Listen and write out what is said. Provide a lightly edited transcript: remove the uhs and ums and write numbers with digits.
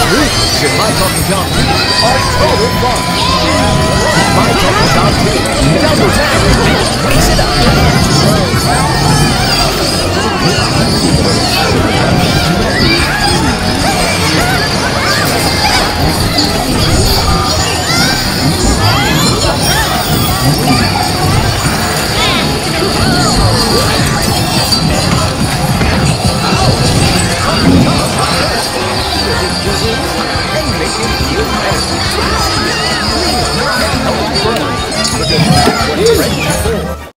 This is My Talking Tom 2, a total fun. My Talking Tom 2, double tap, mix it up.